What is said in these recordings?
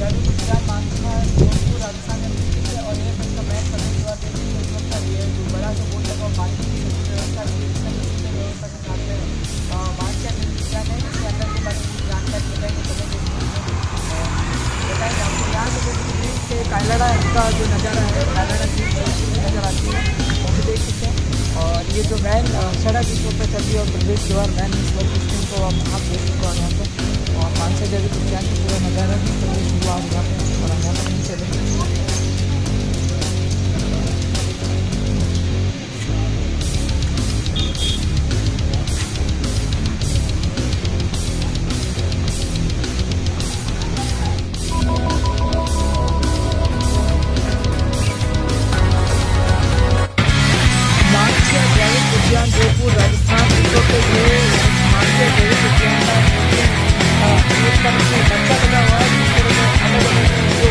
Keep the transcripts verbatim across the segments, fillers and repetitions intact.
जयपुर उद्यान मानसा जोधपुर राजस्थान में स्थित है और ये इसका मैच प्रवेश द्वार देखिए इस वक्त ये जो बड़ा सा बोर्ड लगा पानी की सभी व्यवस्था की व्यवस्था के साथ में मानसा उद्यान है। इसके अंदर के बारे में जानकारी बताएंगे बताएंगे आपको। यहाँ से कायलाड़ा का जो नज़ारा है, कायलाड़ा की नज़र आती है वो भी देख सकते हैं। और ये जो मैन सड़क इस वक्त चल रही है और प्रवेश द्वार मैन इस वक्त स्क्रीन को आप आप देख सकते हो यहाँ पे। और मानसा जयपुर उद्यान का पूरा नज़ारा प्रवेश द्वार यहाँ पे और हम यहाँ पर नहीं चलेंगे। जयपुर राजस्थान इस वक्त ये मानसा जयपुर उद्यान का एक तरह से ढक्का लगा हुआ है जिस तरह से अलग अलग जो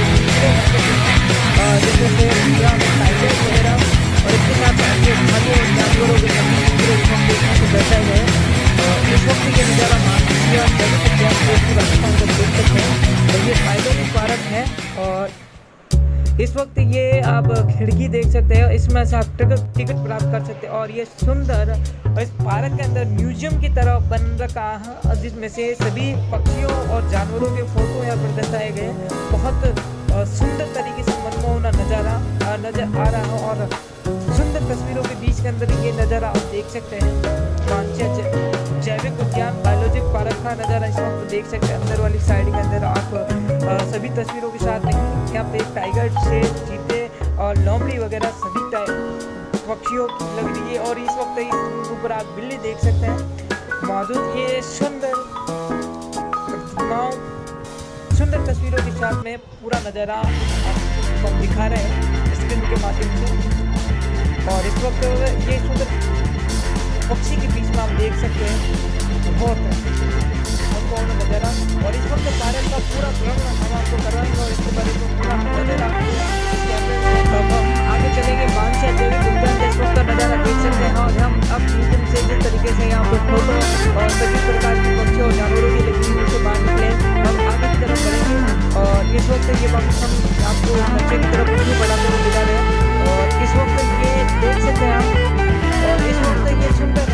जैसे से टाइगर वगैरह और इसके साथ ये खाद्य जानवरों के सभी देखने को दर्शाए गए। इस वक्त ये नज़ारा मानसा जयपुर उद्यान जयपुर राजस्थान का देख सकते हैं और ये बायोलॉजिकल पार्क है। और इस वक्त ये आप खिड़की देख सकते हैं, इसमें से आप टिकट टिकट प्राप्त कर सकते हैं। और ये सुंदर और इस पार्क के अंदर म्यूजियम की तरह बन रखा है जिसमें से सभी पक्षियों और जानवरों के फोटो यहाँ पर दर्शाए गए। बहुत सुंदर तरीके से मनमोहना नज़ारा नजर आ रहा है और सुंदर तस्वीरों के बीच के अंदर ये नज़ारा आप देख सकते हैं। मानसा जैविक उद्यान बायोलॉजिकल पार्क का नज़ारा इस वक्त देख सकते हैं। अंदर वाली साइड के अंदर आप आ, सभी तस्वीरों के साथ देखेंगे यहाँ पे टाइगर से चीते और लोमड़ी वगैरह सभी पक्षियों की लग रही है। और इस वक्त इस ऊपर आप बिल्ली देख सकते हैं मौजूद। ये सुंदर प्रतिमाओं सुंदर तस्वीरों के साथ में पूरा नज़ारा हम दिखा रहे हैं स्क्रीन के माध्यम से। और इस वक्त ये सुंदर पक्षी के बीच में आप देख सकते हैं बहुत महत्वपूर्ण नज़ारा। और इस वक्त पार्क का पूरा भ्रमण हम आपको करवाएंगे और इसके बारे में पूरा नज़ारा आगे चलेंगे। मानसा जयपुर उद्यान का इस वक्त का नज़ारा देख सकते हैं। और हम अब म्यूजियम से जिस तरीके से यहाँ पर फोटो और सभी प्रकार के पक्षियों और जानवरों की लगी से बाहर निकले हम आगे की तरफ बढ़ेंगे। और इस वक्त ये वापस हम आपको नीचे की तरफ पूरी बढ़ाते हुए दिखा रहे हैं। और इस वक्त ये देख सकते हैं आप और इस वक्त ये सुंदर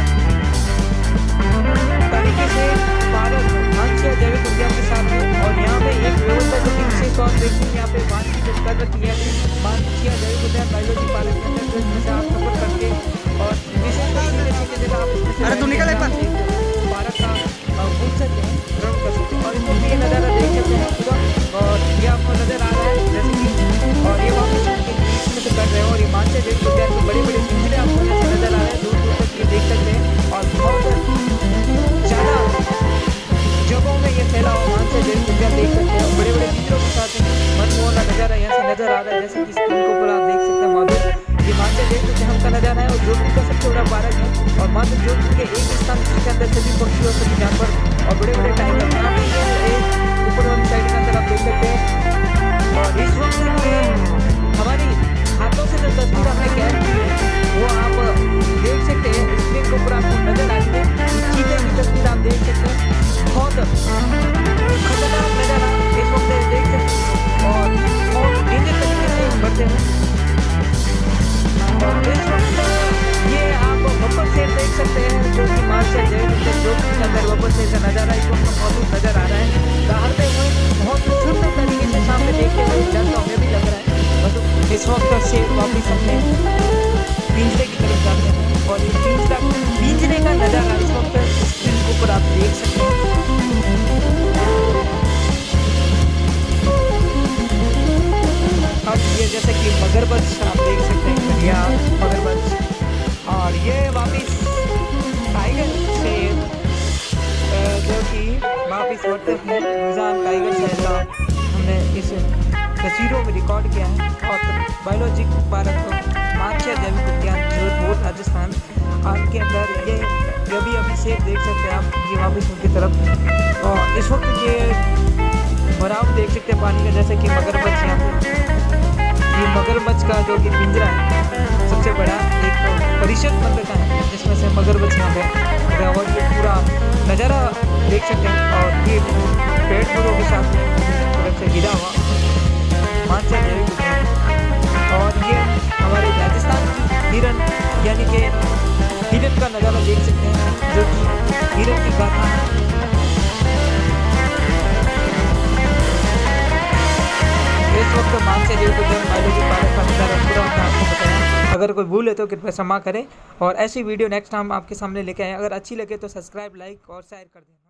तरीके से पार्क मानसा जयपुर उद्यान के साथ है। और यहाँ पे एक व्यवस्था जो कि विशेष तौर पर यहाँ पे बात की कर रखी है मानसा जयपुर उद्यान बायोलॉजी पार्क के अंदर जिसमें से आप सफर करके और विशेष तरीके से जगह आप अरे तू निकल एक बार पार्क का घूम सकते हैं भ्रमण कर सकते हैं। और इसको भी ये नज़ारा देख सकते हैं पूरा। और ये आपको नज़र आ रहा है जैसे कि और ये वापस इसमें से कर रहे हैं। और ये मानसा जयपुर उद्यान के बड़े बड़े पिंजरे आपको जैसे नज़र आ रहे हैं दूर दूर तक ये देख सकते हैं। और बहुत ज़्यादा जगहों में ये फैला हुआ मानसा जयपुर उद्यान देख सकते हैं। बड़े बड़े पिंजरों के साथ मनमोहना नज़ारा यहाँ से नज़र आ रहा है जैसे कि स्क्रीन के ऊपर आप देख सकते हैं मौजूद ये मानसा जयपुर उद्यान का नज़ारा है। और जोधपुर का सबसे बड़ा पार्क है और मात्र जोधपुर के एक स्थान जिसके अंदर सभी पक्षी और सभी जानवर और बड़े बड़े टाइगर यहाँ पे ऊपर वाली साइड के अंदर आप देख सकते हैं। और इस वक्त हमारी हाथों से जो तस्वीर हमने कैद की है वो आप देख सकते हैं स्क्रीन के ऊपर आपको नजर आती है। चीते की तस्वीर आप देख सकते हैं बहुत खतरनाक नज़ारा इस वक्त देख सकते हैं और बहुत डेंजर तरीके से बढ़ते हैं। और इस वक्त ये आप बब्बर शेर देख सकते हैं जो कि मानसा जयपुर जोधपुर के अंदर बब्बर शेर का नज़ारा इस वक्त मौजूद नजर आ रहा है। दहाड़ते हुए बहुत सुंदर तरीके से सामने देखते हुए डर तो हमें भी लग रहा है। बस इस वक्त शेर वापिस अपने पिंजरे की तरफ जाते हैं। और ये पिंजरा पिंजरे का नज़ारा इस वक्त स्क्रीन के ऊपर आप देख सकते हैं। अब ये जैसे कि मगरमच्छ आप देख सकते हैं घड़िया मगरमच्छ। और ये वापिस टाइगर शेर जो कि वापिस बढ़ते हैं रुझान टाइगर शेर का हमने इस तस्वीरों में रिकॉर्ड किया है। और बायोलॉजिकल पार्क मानसा जयपुर उद्यान जोधपुर राजस्थान आपके अंदर ये अभी अभी शेर देख सकते हैं आप ये वापिस उनकी तरफ। और इस वक्त ये भराव देख सकते हैं पानी का जैसे कि मगरमच्छ यहाँ पे ये मगरमच्छ का जो कि पिंजरा है सबसे बड़ा एक परिषद बन रखा है जिसमें से मगरमच्छ यहाँ पे और ये पूरा नज़ारा देख सकते हैं। और ये पेड़ पौधों के साथ में से घिरा हुआ प्रेम की गाथा है। इस वक्त मानसे देव को जन्म माइलों की पारक का नजारा पूरा हमने आपको बताया। अगर कोई भूल है तो कृपया क्षमा करें और ऐसी वीडियो नेक्स्ट टाइम आपके सामने लेके आए। अगर अच्छी लगे तो सब्सक्राइब, लाइक और शेयर कर दें।